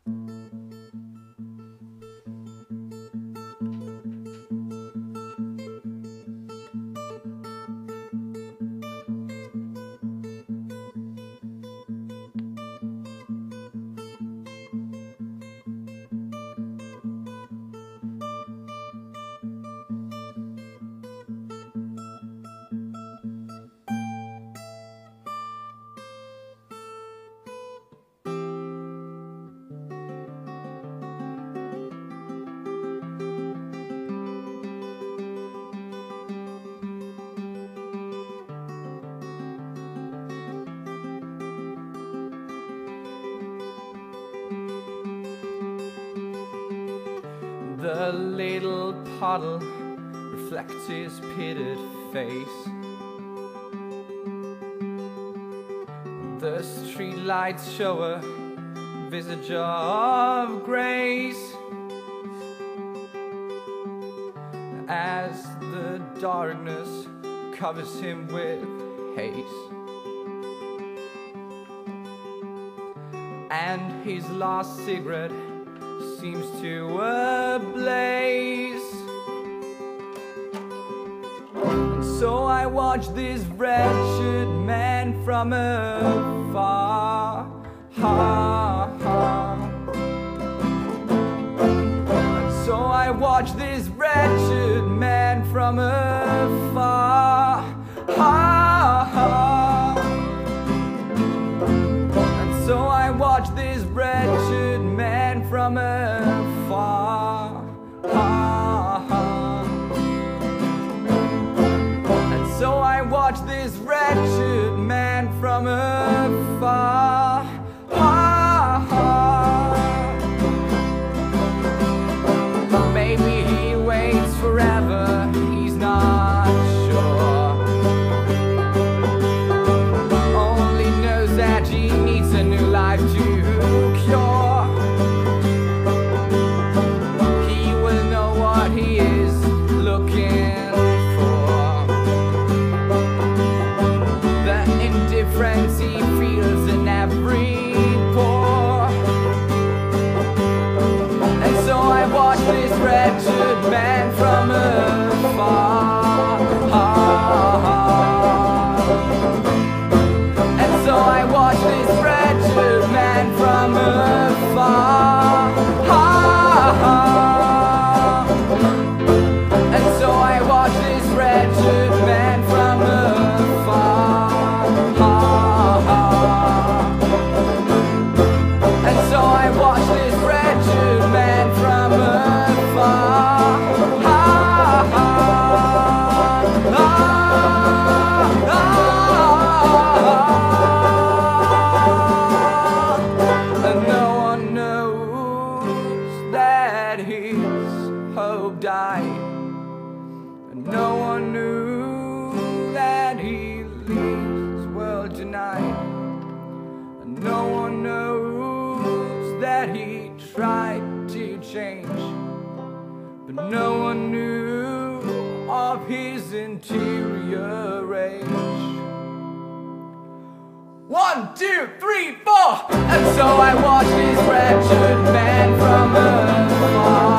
The little puddle reflects his pitted face. The streetlights show a visage of grace as the darkness covers him with haze, and his last cigarette seems to ablaze. And so I watch this wretched man from afar. And so I watch this wretched man from afar. And so I watch this wretched man from afar. And so I watch this wretched man from afar. Maybe he waits forever, he's not sure. Only knows that he needs a new life to cure. He will know what he is looking for. The indifference he feels in every pore. And so I watch this wretched man from afar. And so I watch this wretched man from afar. And so I watch this wretched man from afar. And so I watch this wretched man from afar. And no one knows that his hope died, and no one knew that he leaves this world tonight, and no one knows that he tried to change, but no one knew of his interior rage. 1, 2, 3, 4. And so I watch this wretched man from afar.